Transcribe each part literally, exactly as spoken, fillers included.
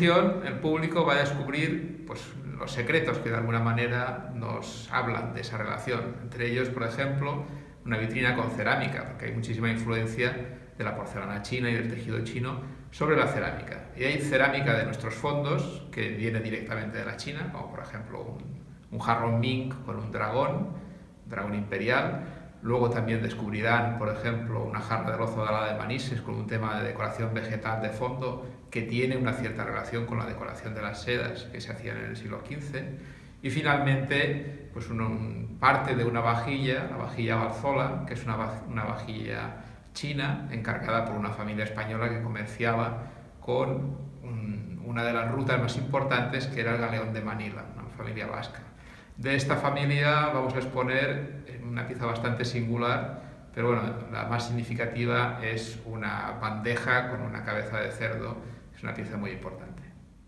exposición el público va a descubrir pues, los secretos que de alguna manera nos hablan de esa relación. Entre ellos, por ejemplo, una vitrina con cerámica, porque hay muchísima influencia de la porcelana china y del tejido chino sobre la cerámica. Y hay cerámica de nuestros fondos que viene directamente de la China, como por ejemplo un, un jarrón Ming con un dragón, dragón imperial. Luego también descubrirán, por ejemplo, una jarra de lozo dorada de Manises con un tema de decoración vegetal de fondo que tiene una cierta relación con la decoración de las sedas que se hacían en el siglo quince. Y finalmente, pues un, un, parte de una vajilla, la vajilla Barzola, que es una, una vajilla china encargada por una familia española que comerciaba con un, una de las rutas más importantes, que era el galeón de Manila, una familia vasca. De esta familia vamos a exponer una pieza bastante singular, pero bueno, la más significativa es una bandeja con una cabeza de cerdo, es una pieza muy importante.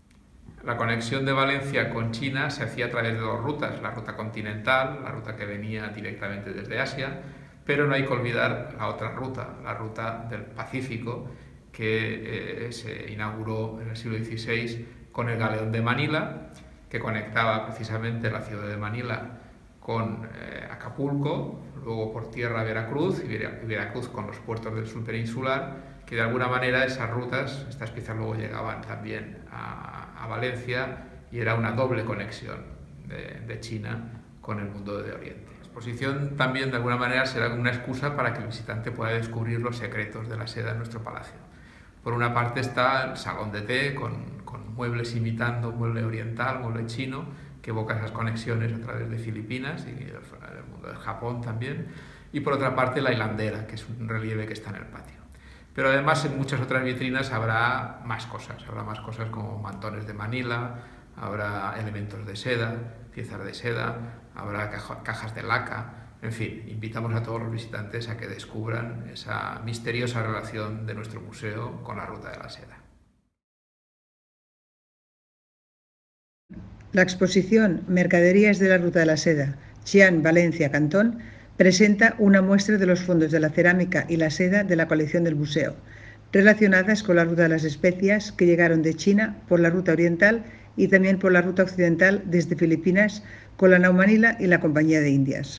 La conexión de Valencia con China se hacía a través de dos rutas, la ruta continental, la ruta que venía directamente desde Asia, pero no hay que olvidar la otra ruta, la ruta del Pacífico, que eh, se inauguró en el siglo dieciséis con el galeón de Manila, que conectaba precisamente la ciudad de Manila con eh, Acapulco, luego por tierra Veracruz y Veracruz con los puertos del sur peninsular, que de alguna manera esas rutas, estas piezas luego llegaban también a, a Valencia y era una doble conexión de, de China con el mundo de Oriente. La exposición también de alguna manera será una excusa para que el visitante pueda descubrir los secretos de la seda en nuestro palacio. Por una parte está el salón de té con, con muebles imitando mueble oriental, mueble chino, que evoca esas conexiones a través de Filipinas y el, el mundo del Japón también. Y por otra parte la hilandera, que es un relieve que está en el patio. Pero además en muchas otras vitrinas habrá más cosas, habrá más cosas como mantones de Manila, habrá elementos de seda, piezas de seda, habrá cajas de laca. En fin, invitamos a todos los visitantes a que descubran esa misteriosa relación de nuestro museo con la ruta de la seda. La exposición Mercaderías de la Ruta de la Seda, Xi'an, Valencia, Cantón, presenta una muestra de los fondos de la cerámica y la seda de la colección del museo, relacionadas con la ruta de las especias que llegaron de China por la ruta oriental y también por la ruta occidental desde Filipinas con la nao Manila y la Compañía de Indias.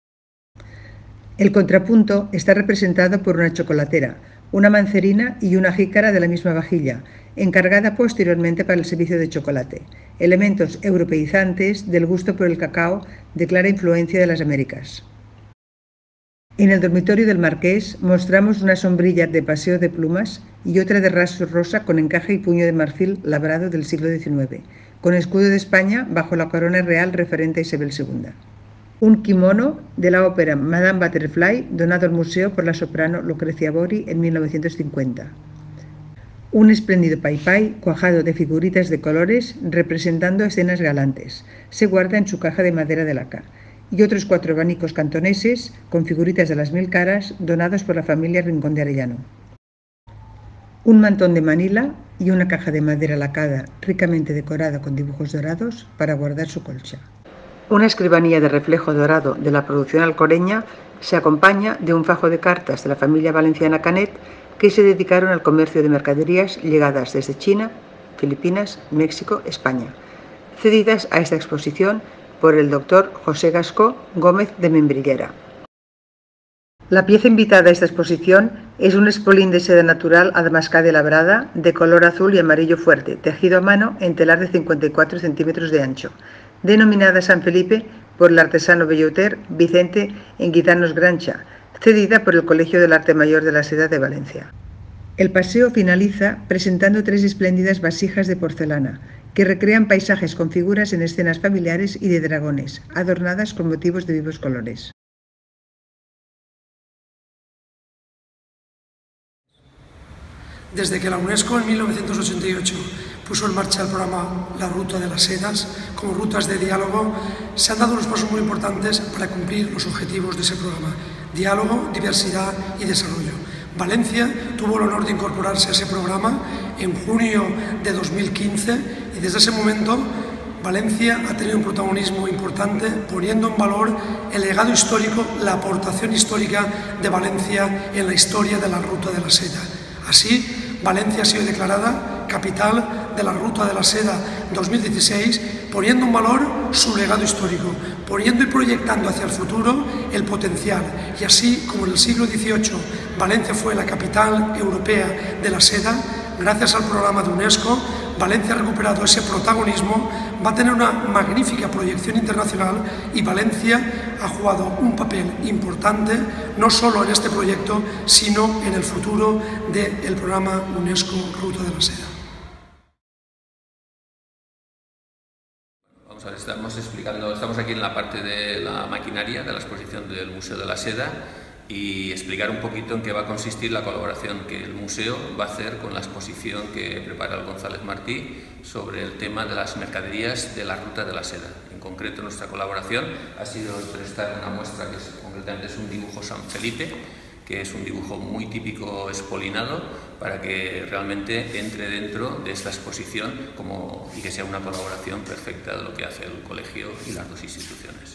El contrapunto está representado por una chocolatera, una mancerina y una jícara de la misma vajilla, encargada posteriormente para el servicio de chocolate, elementos europeizantes del gusto por el cacao de clara influencia de las Américas. En el dormitorio del Marqués mostramos una sombrilla de paseo de plumas y otra de raso rosa con encaje y puño de marfil labrado del siglo diecinueve, con escudo de España bajo la corona real referente a Isabel segunda. Un kimono de la ópera Madame Butterfly, donado al museo por la soprano Lucrecia Borri en mil novecientos cincuenta. Un espléndido paipai cuajado de figuritas de colores representando escenas galantes. Se guarda en su caja de madera de laca. Y otros cuatro abanicos cantoneses con figuritas de las mil caras donados por la familia Rincón de Arellano. Un mantón de Manila y una caja de madera lacada ricamente decorada con dibujos dorados para guardar su colcha. Una escribanía de reflejo dorado de la producción alcoreña se acompaña de un fajo de cartas de la familia valenciana Canet que se dedicaron al comercio de mercaderías llegadas desde China, Filipinas, México, España, cedidas a esta exposición por el doctor José Gascó Gómez de Membrillera. La pieza invitada a esta exposición es un espolín de seda natural adamascada y labrada de color azul y amarillo fuerte, tejido a mano en telar de cincuenta y cuatro centímetros de ancho, denominada San Felipe por el artesano belloter Vicente Enguidanos Grancha, cedida por el Colegio del Arte Mayor de la Seda de Valencia. El paseo finaliza presentando tres espléndidas vasijas de porcelana, que recrean paisajes con figuras en escenas familiares y de dragones, adornadas con motivos de vivos colores. Desde que la UNESCO en mil novecientos ochenta y ocho puso en marcha el programa La Ruta de las Sedas como rutas de diálogo, se han dado unos pasos muy importantes para cumplir los objetivos de ese programa: diálogo, diversidad y desarrollo. Valencia tuvo el honor de incorporarse a ese programa en junio de dos mil quince y desde ese momento Valencia ha tenido un protagonismo importante, poniendo en valor el legado histórico, la aportación histórica de Valencia en la historia de la Ruta de la Seda. Así, Valencia ha sido declarada capital de de la Ruta de la Seda dos mil dieciséis, poniendo en valor su legado histórico, poniendo y proyectando hacia el futuro el potencial. Y así como en el siglo dieciocho Valencia fue la capital europea de la seda, gracias al programa de UNESCO, Valencia ha recuperado ese protagonismo, va a tener una magnífica proyección internacional y Valencia ha jugado un papel importante, no solo en este proyecto, sino en el futuro del programa UNESCO Ruta de la Seda. Vamos a ver, estamos explicando, estamos aquí en la parte de la maquinaria de la exposición del Museo de la Seda y explicar un poquito en qué va a consistir la colaboración que el museo va a hacer con la exposición que prepara el González Martí sobre el tema de las mercaderías de la Ruta de la Seda. En concreto, nuestra colaboración ha sido prestar una muestra que es, concretamente es un dibujo San Felipe, que es un dibujo muy típico espolinado, para que realmente entre dentro de esta exposición como, y que sea una colaboración perfecta de lo que hace el colegio y las dos instituciones.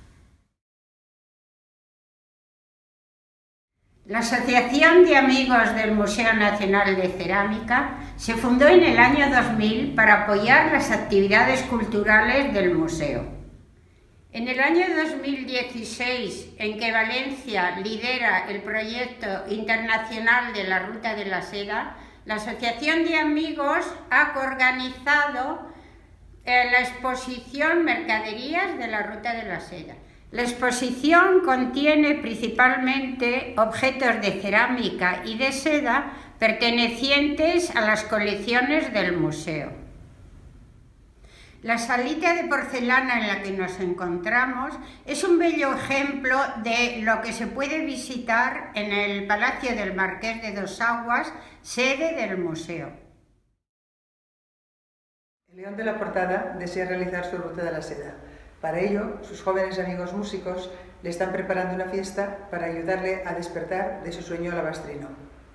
La Asociación de Amigos del Museo Nacional de Cerámica se fundó en el año dos mil para apoyar las actividades culturales del museo. En el año dos mil dieciséis, en que Valencia lidera el proyecto internacional de la Ruta de la Seda, la Asociación de Amigos ha organizado eh, la exposición Mercaderías de la Ruta de la Seda. La exposición contiene principalmente objetos de cerámica y de seda pertenecientes a las colecciones del museo. La salita de porcelana en la que nos encontramos es un bello ejemplo de lo que se puede visitar en el Palacio del Marqués de Dos Aguas, sede del museo. El León de la Portada desea realizar su Ruta de la Seda. Para ello, sus jóvenes amigos músicos le están preparando una fiesta para ayudarle a despertar de su sueño alabastrino.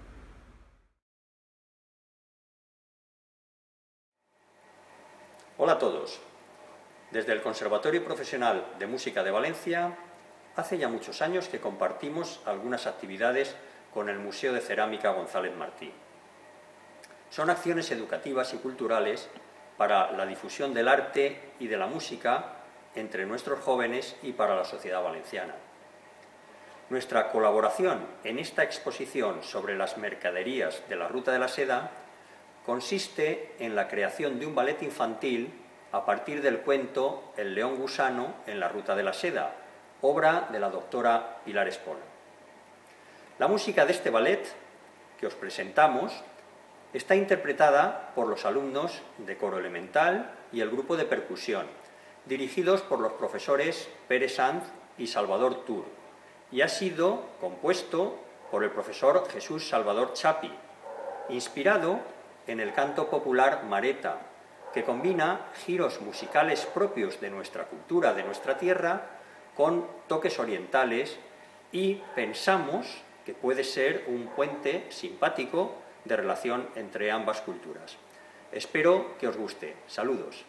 Hola a todos. Desde el Conservatorio Profesional de Música de Valencia, hace ya muchos años que compartimos algunas actividades con el Museo de Cerámica González Martí. Son acciones educativas y culturales para la difusión del arte y de la música entre nuestros jóvenes y para la sociedad valenciana. Nuestra colaboración en esta exposición sobre las mercaderías de la Ruta de la Seda consiste en la creación de un ballet infantil a partir del cuento El león gusano en la Ruta de la Seda, obra de la doctora Pilar Espol. La música de este ballet que os presentamos está interpretada por los alumnos de coro elemental y el grupo de percusión, dirigidos por los profesores Pérez Sanz y Salvador Tur, y ha sido compuesto por el profesor Jesús Salvador Chapi, inspirado en el canto popular mareta, que combina giros musicales propios de nuestra cultura, de nuestra tierra, con toques orientales, y pensamos que puede ser un puente simpático de relación entre ambas culturas. Espero que os guste. Saludos.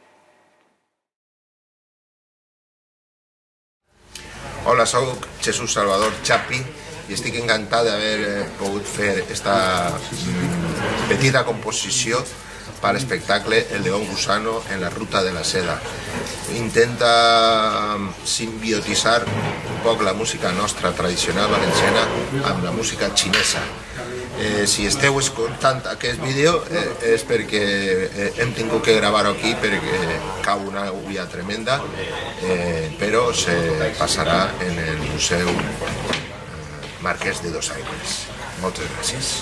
Hola, soc Jesús Salvador Chapi i estic encantat d'haver pogut fer esta petita composició per l'espectacle El león gusano en la Ruta de la Seda. Intenta simbiotitzar un poc la música nostra tradicional valenciana amb la música xinesa. Eh, si esteu escoltant aquest vídeo eh, és perquè eh, hem tingut que gravar-ho aquí perquè cau una lluvia tremenda, eh, però se passarà en el Museu eh, Marquès de Dos Aigües. Moltes gràcies.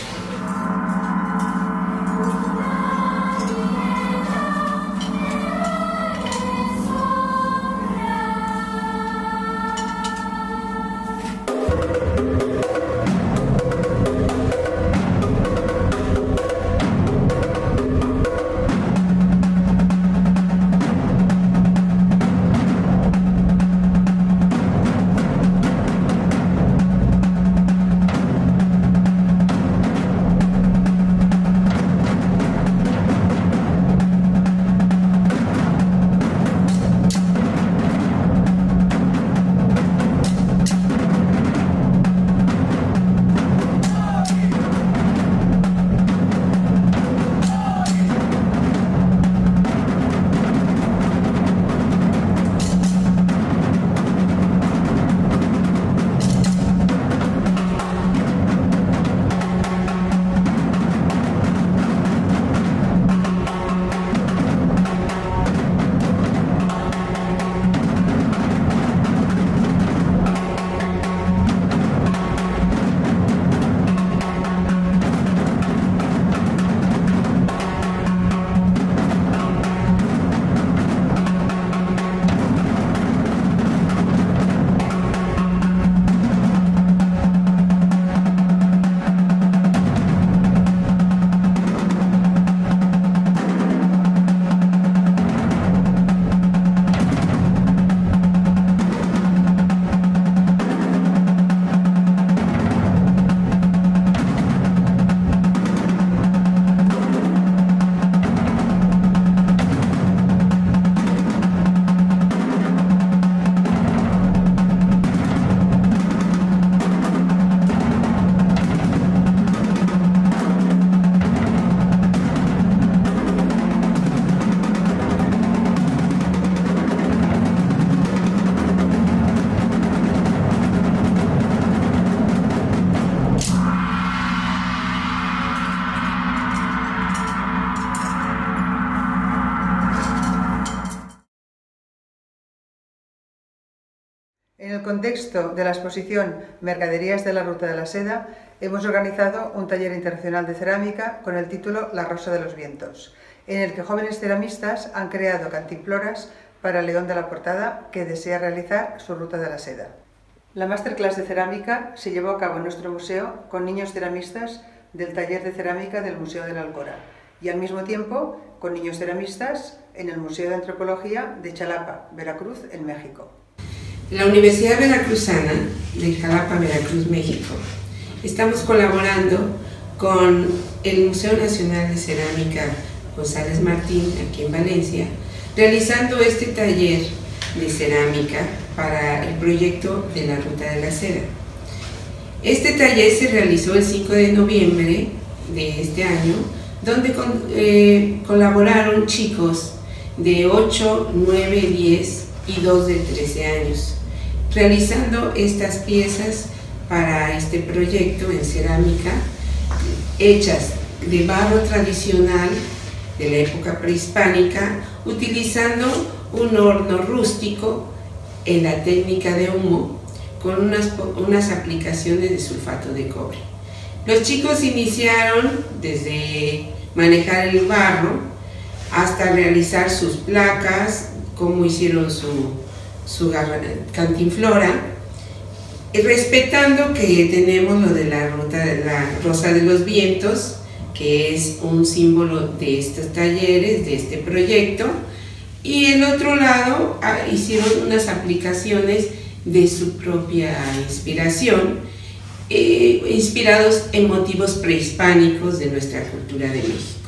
En el contexto de la exposición Mercaderías de la Ruta de la Seda, hemos organizado un taller internacional de cerámica con el título La Rosa de los Vientos, en el que jóvenes ceramistas han creado cantimploras para León de la Portada, que desea realizar su Ruta de la Seda. La masterclass de cerámica se llevó a cabo en nuestro museo con niños ceramistas del taller de cerámica del Museo de la Alcora y al mismo tiempo con niños ceramistas en el Museo de Antropología de Xalapa, Veracruz, en México. La Universidad Veracruzana de Xalapa, Veracruz, México, estamos colaborando con el Museo Nacional de Cerámica González Martín, aquí en Valencia, realizando este taller de cerámica para el proyecto de la Ruta de la Seda. Este taller se realizó el cinco de noviembre de este año, donde con, eh, colaboraron chicos de ocho, nueve, diez y dos de trece años, realizando estas piezas para este proyecto en cerámica, hechas de barro tradicional de la época prehispánica, utilizando un horno rústico en la técnica de humo con unas, unas aplicaciones de sulfato de cobre. Los chicos iniciaron desde manejar el barro hasta realizar sus placas, cómo hicieron su, su cantinflora, respetando que tenemos lo de la ruta de la Rosa de los Vientos, que es un símbolo de estos talleres, de este proyecto, y el otro lado ah, hicieron unas aplicaciones de su propia inspiración, eh, inspirados en motivos prehispánicos de nuestra cultura de México.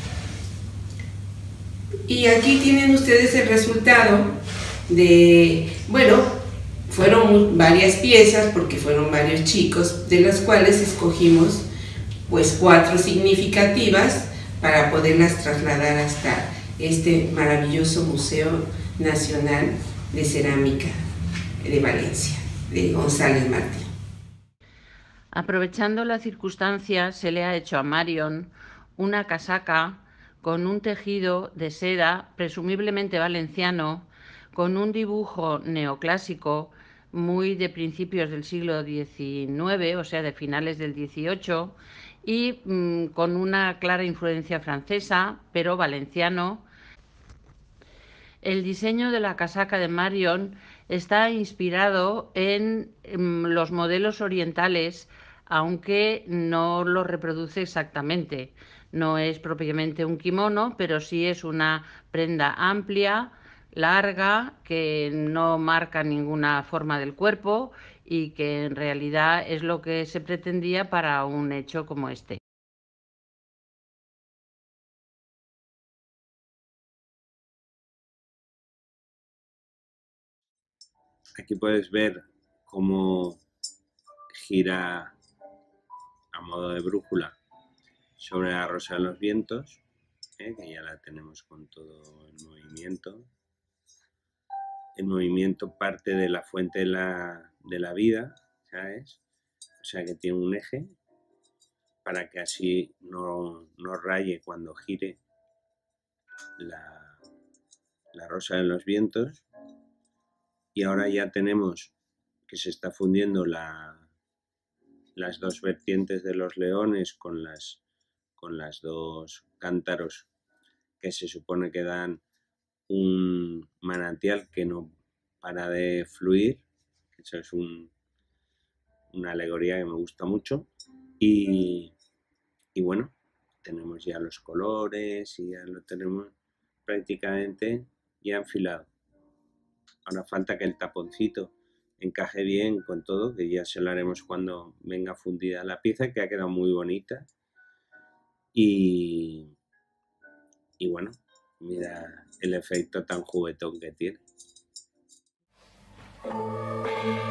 Y aquí tienen ustedes el resultado de, bueno, fueron varias piezas porque fueron varios chicos, de las cuales escogimos pues cuatro significativas para poderlas trasladar hasta este maravilloso Museo Nacional de Cerámica de Valencia, de González Martín. Aprovechando la circunstancia, se le ha hecho a Marion una casaca con un tejido de seda, presumiblemente valenciano, con un dibujo neoclásico muy de principios del siglo diecinueve, o sea, de finales del dieciocho, y mmm, con una clara influencia francesa, pero valenciano. El diseño de la casaca de Marion está inspirado en mmm, los modelos orientales, aunque no lo reproduce exactamente. No es propiamente un kimono, pero sí es una prenda amplia, larga, que no marca ninguna forma del cuerpo y que en realidad es lo que se pretendía para un hecho como este. Aquí puedes ver cómo gira a modo de brújula sobre la Rosa de los Vientos, ¿eh? Que ya la tenemos con todo el movimiento. El movimiento parte de la fuente de la, de la vida, ¿sabes? O sea que tiene un eje para que así no, no raye cuando gire la, la Rosa de los Vientos. Y ahora ya tenemos que se está fundiendo la, las dos vertientes de los leones con las, con las dos cántaros que se supone que dan un manantial que no para de fluir. Eso es un, una alegoría que me gusta mucho. Y, y bueno, tenemos ya los colores y ya lo tenemos prácticamente ya enfilado. Ahora falta que el taponcito encaje bien con todo, que ya se lo haremos cuando venga fundida la pieza, que ha quedado muy bonita. Y, y bueno, mira el efecto tan juguetón que tiene.